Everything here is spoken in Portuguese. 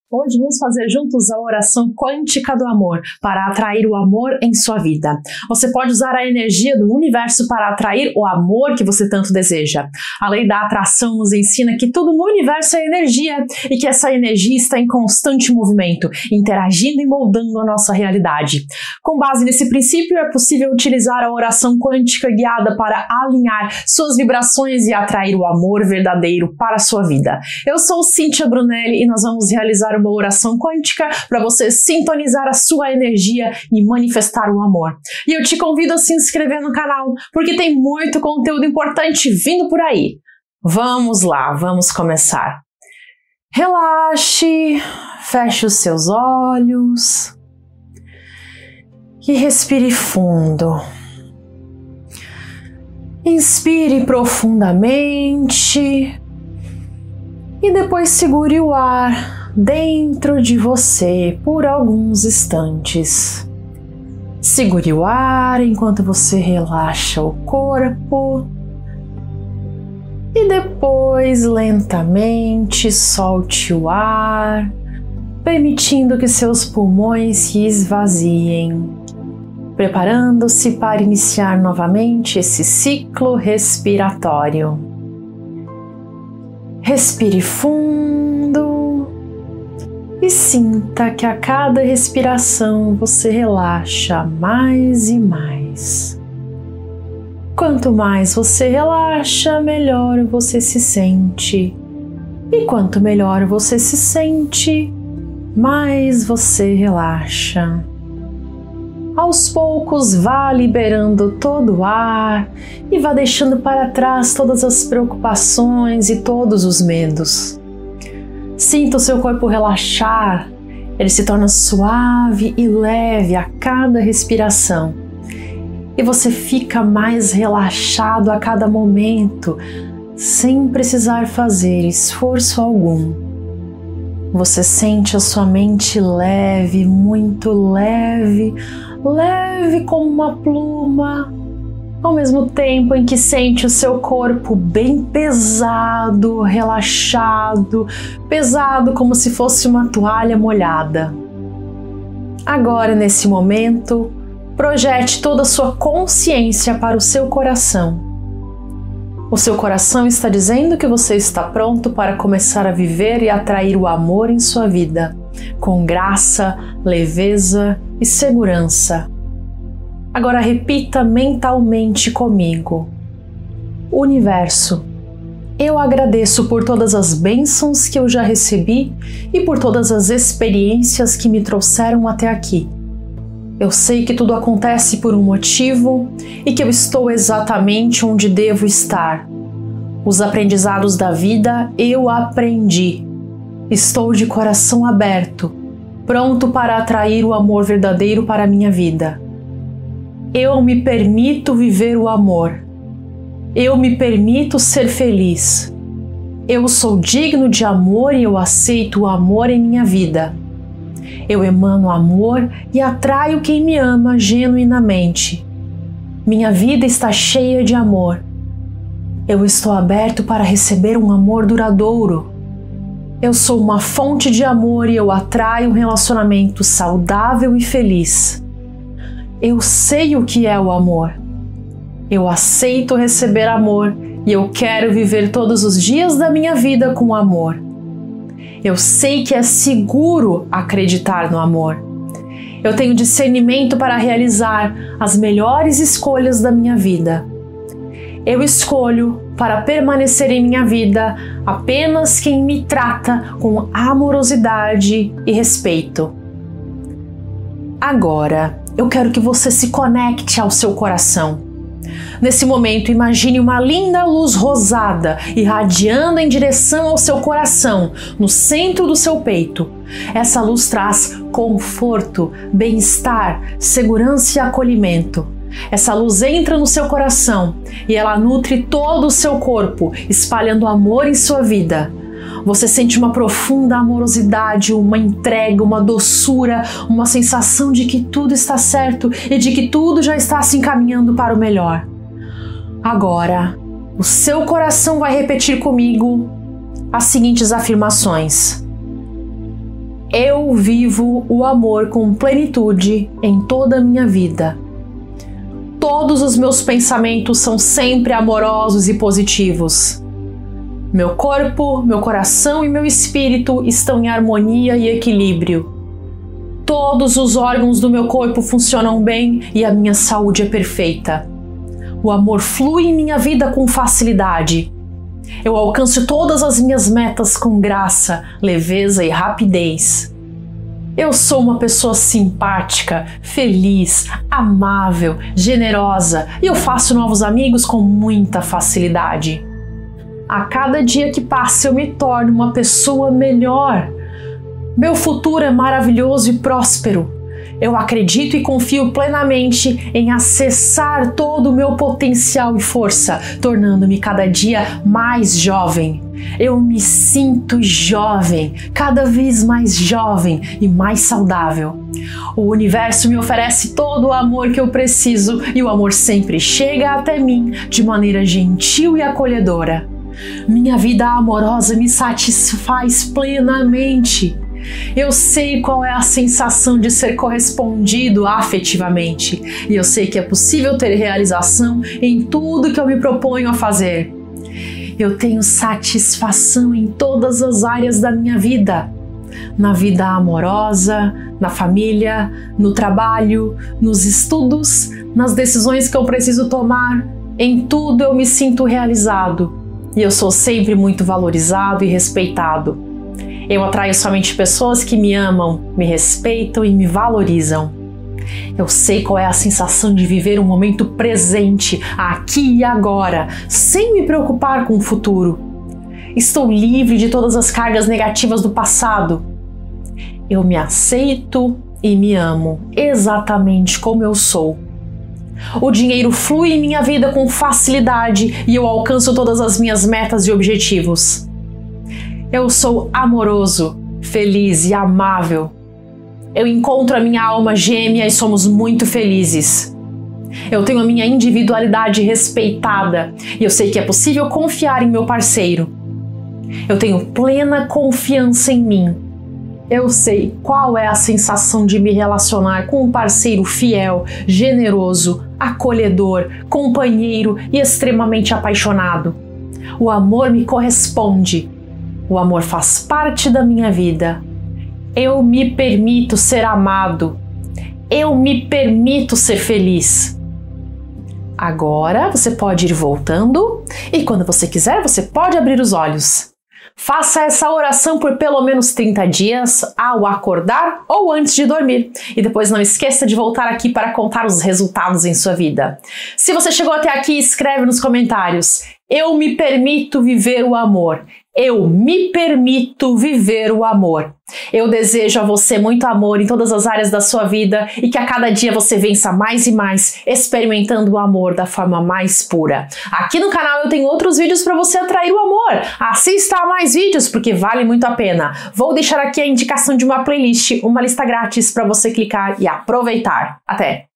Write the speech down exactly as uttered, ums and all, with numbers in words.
Hoje vamos fazer juntos a oração quântica do amor para atrair o amor em sua vida. Você pode usar a energia do universo para atrair o amor que você tanto deseja. A lei da atração nos ensina que tudo no universo é energia e que essa energia está em constante movimento, interagindo e moldando a nossa realidade. Com base nesse princípio, é possível utilizar a oração quântica guiada para alinhar suas vibrações e atrair o amor verdadeiro para a sua vida. Eu sou Cíntia Brunelli e nós vamos realizar uma oração quântica para você sintonizar a sua energia e manifestar o amor. E eu te convido a se inscrever no canal, porque tem muito conteúdo importante vindo por aí. Vamos lá, vamos começar. Relaxe, feche os seus olhos e respire fundo. Inspire profundamente e depois segure o ar dentro de você por alguns instantes. Segure o ar enquanto você relaxa o corpo e depois lentamente solte o ar, permitindo que seus pulmões se esvaziem, preparando-se para iniciar novamente esse ciclo respiratório. Respire fundo e sinta que a cada respiração você relaxa mais e mais. Quanto mais você relaxa, melhor você se sente. E quanto melhor você se sente, mais você relaxa. Aos poucos, vá liberando todo o ar e vá deixando para trás todas as preocupações e todos os medos. Sinta o seu corpo relaxar, ele se torna suave e leve a cada respiração. E você fica mais relaxado a cada momento, sem precisar fazer esforço algum. Você sente a sua mente leve, muito leve, leve como uma pluma, ao mesmo tempo em que sente o seu corpo bem pesado, relaxado, pesado como se fosse uma toalha molhada. Agora, nesse momento, projete toda a sua consciência para o seu coração. O seu coração está dizendo que você está pronto para começar a viver e atrair o amor em sua vida, com graça, leveza e segurança. Agora repita mentalmente comigo. Universo, eu agradeço por todas as bênçãos que eu já recebi e por todas as experiências que me trouxeram até aqui. Eu sei que tudo acontece por um motivo e que eu estou exatamente onde devo estar. Os aprendizados da vida eu aprendi. Estou de coração aberto, pronto para atrair o amor verdadeiro para a minha vida. Eu me permito viver o amor. Eu me permito ser feliz. Eu sou digno de amor e eu aceito o amor em minha vida. Eu emano amor e atraio quem me ama genuinamente. Minha vida está cheia de amor. Eu estou aberto para receber um amor duradouro. Eu sou uma fonte de amor e eu atraio um relacionamento saudável e feliz. Eu sei o que é o amor. Eu aceito receber amor e eu quero viver todos os dias da minha vida com amor. Eu sei que é seguro acreditar no amor. Eu tenho discernimento para realizar as melhores escolhas da minha vida. Eu escolho para permanecer em minha vida apenas quem me trata com amorosidade e respeito. Agora, eu quero que você se conecte ao seu coração. Nesse momento, imagine uma linda luz rosada irradiando em direção ao seu coração, no centro do seu peito. Essa luz traz conforto, bem-estar, segurança e acolhimento. Essa luz entra no seu coração e ela nutre todo o seu corpo, espalhando amor em sua vida. Você sente uma profunda amorosidade, uma entrega, uma doçura, uma sensação de que tudo está certo e de que tudo já está se encaminhando para o melhor. Agora, o seu coração vai repetir comigo as seguintes afirmações. Eu vivo o amor com plenitude em toda a minha vida. Todos os meus pensamentos são sempre amorosos e positivos. Meu corpo, meu coração e meu espírito estão em harmonia e equilíbrio. Todos os órgãos do meu corpo funcionam bem e a minha saúde é perfeita. O amor flui em minha vida com facilidade. Eu alcanço todas as minhas metas com graça, leveza e rapidez. Eu sou uma pessoa simpática, feliz, amável, generosa e eu faço novos amigos com muita facilidade. A cada dia que passa eu me torno uma pessoa melhor. Meu futuro é maravilhoso e próspero. Eu acredito e confio plenamente em acessar todo o meu potencial e força, tornando-me cada dia mais jovem. Eu me sinto jovem, cada vez mais jovem e mais saudável. O universo me oferece todo o amor que eu preciso e o amor sempre chega até mim de maneira gentil e acolhedora. Minha vida amorosa me satisfaz plenamente. Eu sei qual é a sensação de ser correspondido afetivamente e eu sei que é possível ter realização em tudo que eu me proponho a fazer. Eu tenho satisfação em todas as áreas da minha vida, na vida amorosa, na família, no trabalho, nos estudos, nas decisões que eu preciso tomar. Em tudo eu me sinto realizado e eu sou sempre muito valorizado e respeitado. Eu atraio somente pessoas que me amam, me respeitam e me valorizam. Eu sei qual é a sensação de viver um momento presente, aqui e agora, sem me preocupar com o futuro. Estou livre de todas as cargas negativas do passado. Eu me aceito e me amo exatamente como eu sou. O dinheiro flui em minha vida com facilidade e eu alcanço todas as minhas metas e objetivos. Eu sou amoroso, feliz e amável. Eu encontro a minha alma gêmea e somos muito felizes. Eu tenho a minha individualidade respeitada e eu sei que é possível confiar em meu parceiro. Eu tenho plena confiança em mim. Eu sei qual é a sensação de me relacionar com um parceiro fiel, generoso, acolhedor, companheiro e extremamente apaixonado. O amor me corresponde. O amor faz parte da minha vida. Eu me permito ser amado. Eu me permito ser feliz. Agora você pode ir voltando e quando você quiser você pode abrir os olhos. Faça essa oração por pelo menos trinta dias ao acordar ou antes de dormir. E depois não esqueça de voltar aqui para contar os resultados em sua vida. Se você chegou até aqui, escreve nos comentários: eu me permito viver o amor. Eu me permito viver o amor. Eu desejo a você muito amor em todas as áreas da sua vida e que a cada dia você vença mais e mais, experimentando o amor da forma mais pura. Aqui no canal eu tenho outros vídeos para você atrair o amor. Assista a mais vídeos porque vale muito a pena. Vou deixar aqui a indicação de uma playlist, uma lista grátis para você clicar e aproveitar. Até!